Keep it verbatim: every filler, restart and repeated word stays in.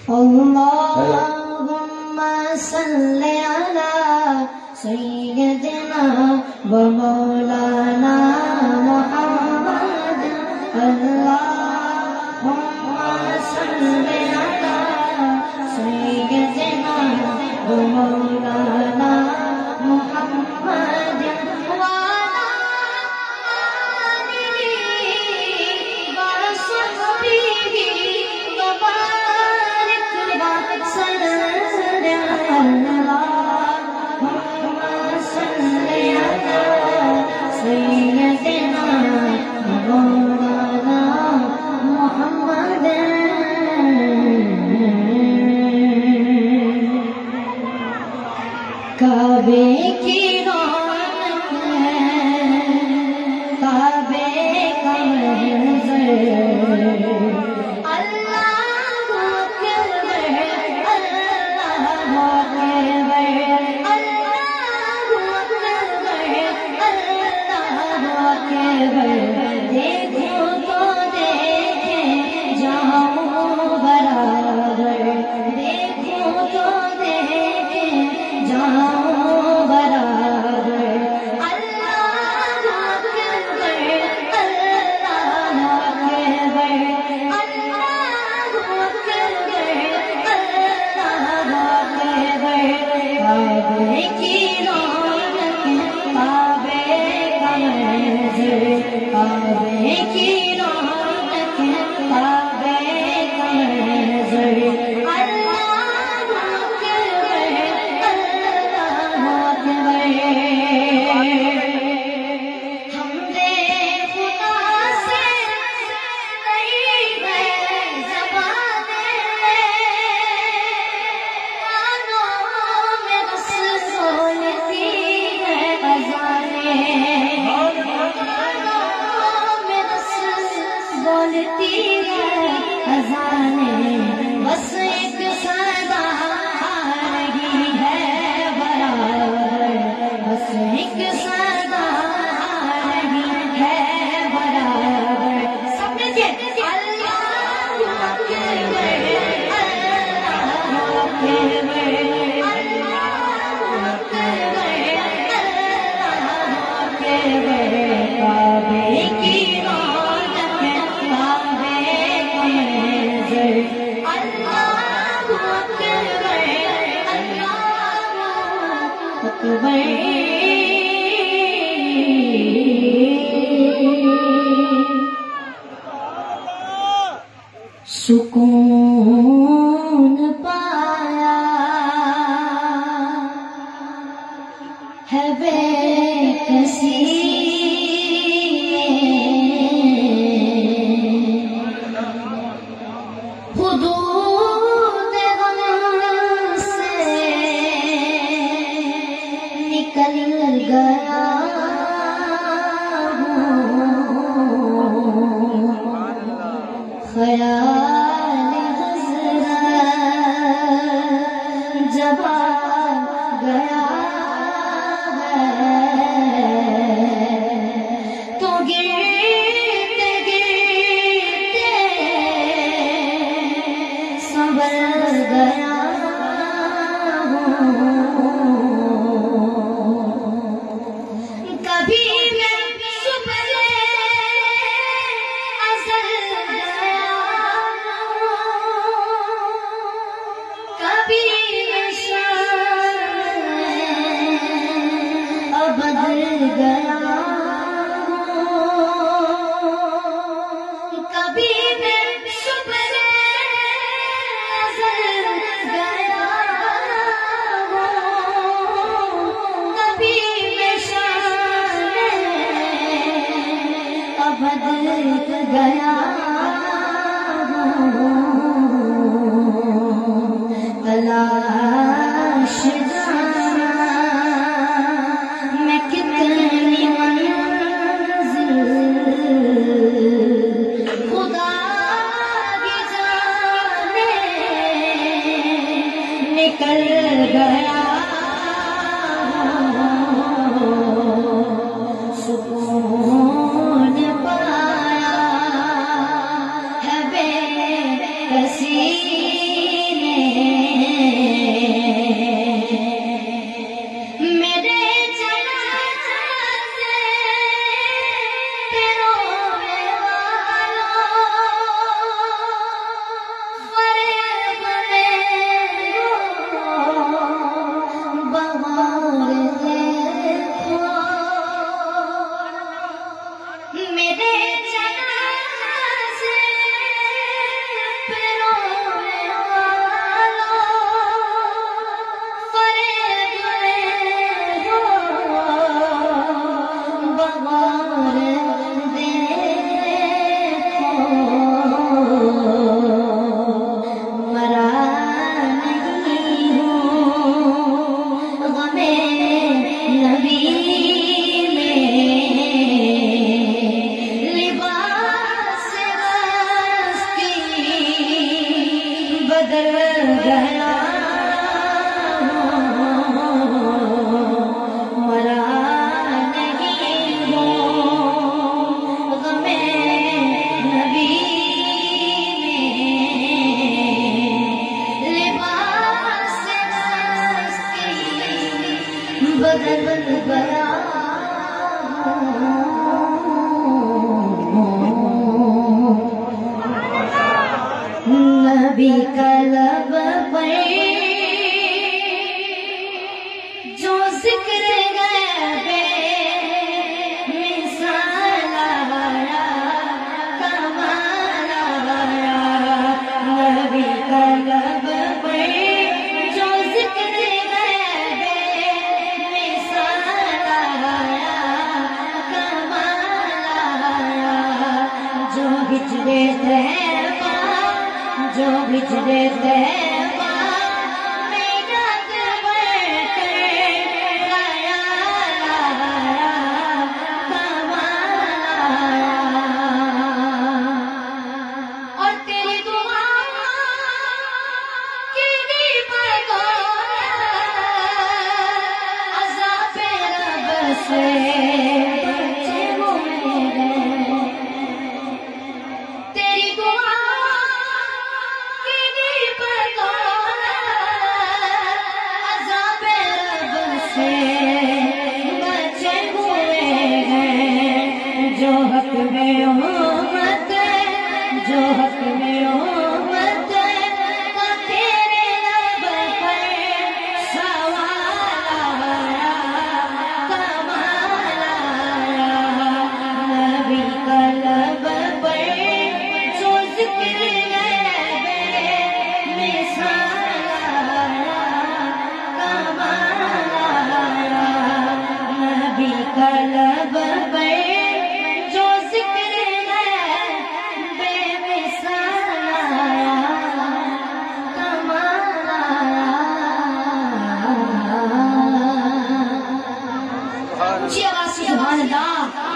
اللهم صل على سيدنا ومولانا محمد اللهم صل على سيدنا ومولانا محمد وعلى آله وصحبه وبارك وسلم اللهم صل على سيدنا ومولانا محمد کعبے کی رونق ہے کعبے کا منظر اللہ اکبر اللہ اکبر اللہ اکبر اللہ اکبر دیکھو تو دیکھے جاؤں برابر دیکھو تو دیکھے جاؤں برابر اللہ اکبر اللہ اکبر اللہ اکبر اللہ اکبر کعبے کی رونق کعبے کا منظر کعبے کی رونق کعبے کا منظر اللہ اکبر اللہ اکبر حمد خدا سے نہیں گئے زبانیں کانوں میں بس بولتی ہے اذانیں کانوں میں بس بولتی ہے اذانیں بس ایک صدا آ رہی ہے برابر بس ایک صدا آ رہی ہے برابر سب نے اللہ اکبر اللہ اکبر اللہ اکبر اللہ اکبر کعبے کی رونق کعبے کا منظر اللہ اکبر اللہ اکبر سکون پایا ہے بے کسی حدود غم سے نکل گیا ہوں خیال حضرت جب آ گیا ہے تو گرتے گرتے سنبھل گیا ہوں کبھی میں صبح ازل گیا کبھی میں شام ابد گیا کبھی میں صبح ازل گیا کبھی میں شام ابد گیا تلاش جانا میں کتنی منزل خدا کی جانے نکل گیا سکون پایا ہے بے بچھڑے تیبہ جو بچھڑے تیبہ میں یاد بڑھ کر خیال آیا کمال آیا اور تیری دعا کیڑی پرگولا عذاب رب سے بچے ہوئے ہیں تیری دعا کیڑی پرگولا عذاب رب سے بچے ہوئے ہیں جو حق میں امت جو حق میں امت کا تیرے رب پر سوال آیا کمال آیا نبی کا لب پر جو ذکر لبے مثال آیا کمال آیا نبی کا لب پر جو ذکر لبے مثال آیا کمال آیا اونچی آواز سے سبحان اللہ